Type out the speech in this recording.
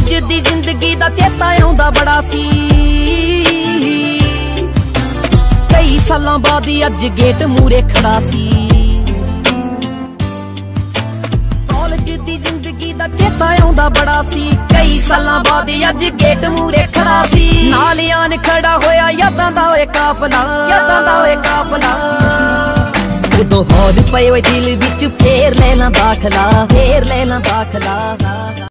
College ਦੀ ਜ਼ਿੰਦਗੀ ਦਾ ਚੇਤਾ ਆਉਂਦਾ ਬੜਾ ਸੀ। ਕਈ ਸਾਲਾਂ ਬਾਅਦ ਅੱਜ ਗੇਟ ਮੂਰੇ ਖੜਾ ਸੀ। ਕਾਲਜ ਦੀ ਜ਼ਿੰਦਗੀ ਦਾ ਚੇਤਾ ਆਉਂਦਾ ਬੜਾ ਸੀ। ਕਈ ਸਾਲਾਂ ਬਾਅਦ ਅੱਜ ਗੇਟ ਮੂਰੇ ਖੜਾ ਸੀ। ਨਾਲ ਆਨ ਖੜਾ ਹੋਇਆ ਯਾਦਾਂ ਦਾ ਓਏ ਕਾਫਲਾ, ਯਾਦਾਂ ਦਾ ਓਏ ਕਾਫਲਾ। ਉਦੋਂ ਹੌਜ ਪਏ ਓਏ ਦਿਲ ਵਿੱਚ ਫੇਰ ਲੈ ਲਾਂ ਦਾਖਲਾ, ਫੇਰ ਲੈ ਲਾਂ ਦਾਖਲਾ।